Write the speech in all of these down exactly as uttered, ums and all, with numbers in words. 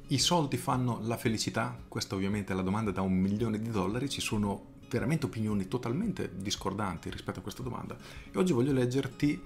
I soldi fanno la felicità? Questa ovviamente è la domanda da un milione di dollari, ci sono veramente opinioni totalmente discordanti rispetto a questa domanda e oggi voglio leggerti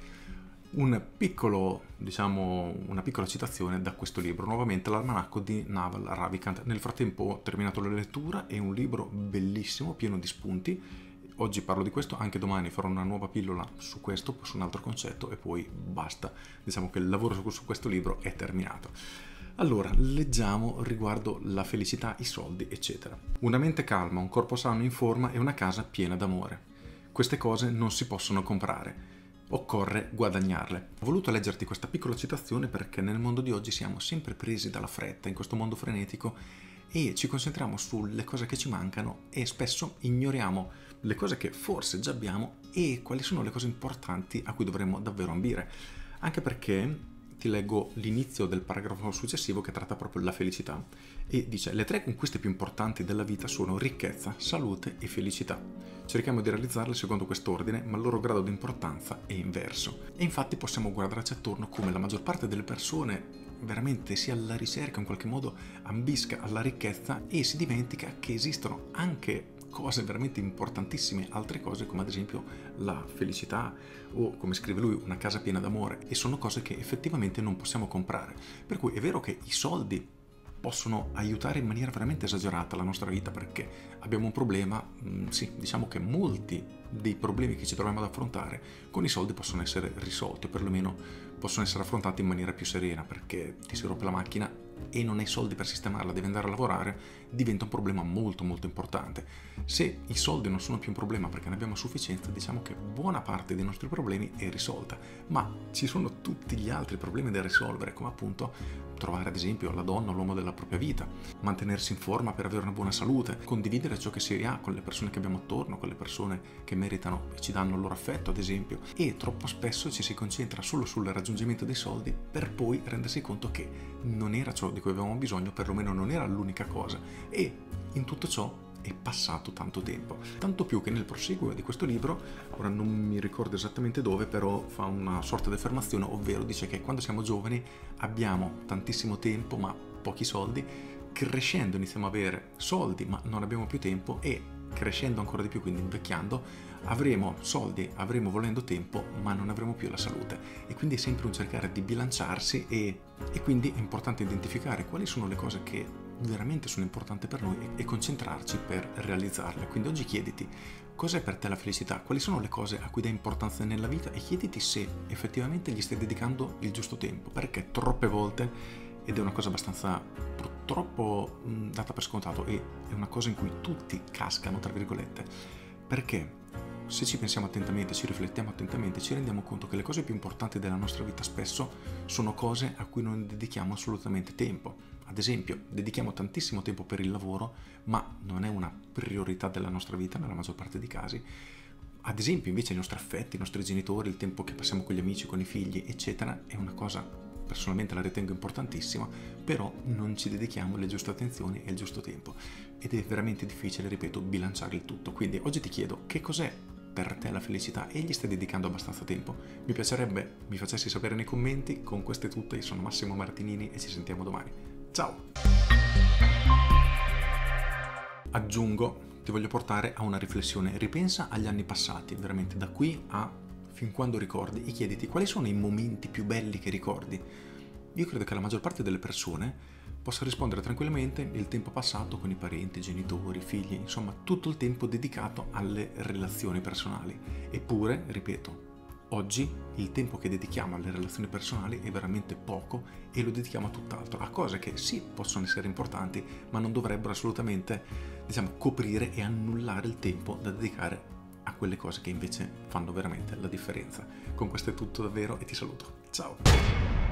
un piccolo, diciamo, una piccola citazione da questo libro, nuovamente l'almanacco di Naval Ravikant. Nel frattempo ho terminato la lettura, è un libro bellissimo, pieno di spunti. Oggi parlo di questo, anche domani farò una nuova pillola su questo, su un altro concetto e poi basta. Diciamo che il lavoro su, su questo libro è terminato. Allora, leggiamo riguardo la felicità, i soldi, eccetera. Una mente calma, un corpo sano in forma e una casa piena d'amore. Queste cose non si possono comprare. Occorre guadagnarle. Ho voluto leggerti questa piccola citazione perché nel mondo di oggi siamo sempre presi dalla fretta, in questo mondo frenetico, e ci concentriamo sulle cose che ci mancano e spesso ignoriamo le cose che forse già abbiamo e quali sono le cose importanti a cui dovremmo davvero ambire. Anche perché ti leggo l'inizio del paragrafo successivo che tratta proprio la felicità e dice: le tre conquiste più importanti della vita sono ricchezza, salute e felicità. Cerchiamo di realizzarle secondo quest'ordine, ma il loro grado di importanza è inverso. E infatti possiamo guardarci attorno come la maggior parte delle persone veramente sia alla ricerca, in qualche modo ambisca alla ricchezza e si dimentica che esistono anche cose veramente importantissime, altre cose come ad esempio la felicità o, come scrive lui, una casa piena d'amore, e sono cose che effettivamente non possiamo comprare. Per cui è vero che i soldi possono aiutare in maniera veramente esagerata la nostra vita perché abbiamo un problema, mh, sì, diciamo che molti dei problemi che ci troviamo ad affrontare con i soldi possono essere risolti o perlomeno possono essere affrontati in maniera più serena, perché ti si rompe la macchina e non hai soldi per sistemarla, devi andare a lavorare, diventa un problema molto molto importante. Se i soldi non sono più un problema perché ne abbiamo a sufficienza, diciamo che buona parte dei nostri problemi è risolta, ma ci sono tutti gli altri problemi da risolvere, come appunto trovare ad esempio la donna o l'uomo della propria vita, mantenersi in forma per avere una buona salute, condividere ciò che si ha con le persone che abbiamo attorno, con le persone che meritano e ci danno il loro affetto ad esempio, e troppo spesso ci si concentra solo sul raggiungimento dei soldi per poi rendersi conto che non era ciò di cui avevamo bisogno, perlomeno non era l'unica cosa, e in tutto ciò è passato tanto tempo. Tanto più che nel proseguo di questo libro, ora non mi ricordo esattamente dove, però fa una sorta di affermazione, ovvero dice che quando siamo giovani abbiamo tantissimo tempo ma pochi soldi, crescendo iniziamo ad avere soldi ma non abbiamo più tempo e crescendo ancora di più, quindi invecchiando, avremo soldi, avremo volendo tempo, ma non avremo più la salute. E quindi è sempre un cercare di bilanciarsi e, e quindi è importante identificare quali sono le cose che veramente sono importanti per noi e concentrarci per realizzarle. Quindi oggi chiediti: cos'è per te la felicità? Quali sono le cose a cui dai importanza nella vita? E chiediti se effettivamente gli stai dedicando il giusto tempo, perché troppe volte, ed è una cosa abbastanza purtroppo mh, data per scontato e è una cosa in cui tutti cascano, tra virgolette, perché se ci pensiamo attentamente, ci riflettiamo attentamente, ci rendiamo conto che le cose più importanti della nostra vita spesso sono cose a cui non dedichiamo assolutamente tempo. Ad esempio, dedichiamo tantissimo tempo per il lavoro, ma non è una priorità della nostra vita nella maggior parte dei casi. Ad esempio, invece, i nostri affetti, i nostri genitori, il tempo che passiamo con gli amici, con i figli, eccetera, è una cosa, personalmente la ritengo importantissima, però non ci dedichiamo le giuste attenzioni e il giusto tempo. Ed è veramente difficile, ripeto, bilanciare il tutto. Quindi oggi ti chiedo: che cos'è per te la felicità e gli stai dedicando abbastanza tempo? Mi piacerebbe mi facessi sapere nei commenti. Con questo è tutto, io sono Massimo Martinini e ci sentiamo domani. Ciao! Aggiungo, ti voglio portare a una riflessione. Ripensa agli anni passati, veramente da qui a fin quando ricordi, e chiediti quali sono i momenti più belli che ricordi. Io credo che la maggior parte delle persone possa rispondere tranquillamente il tempo passato con i parenti, genitori, figli, insomma tutto il tempo dedicato alle relazioni personali. Eppure, ripeto, oggi il tempo che dedichiamo alle relazioni personali è veramente poco e lo dedichiamo a tutt'altro, a cose che sì possono essere importanti, ma non dovrebbero assolutamente, diciamo, coprire e annullare il tempo da dedicare a quelle cose che invece fanno veramente la differenza. Con questo è tutto davvero e ti saluto. Ciao!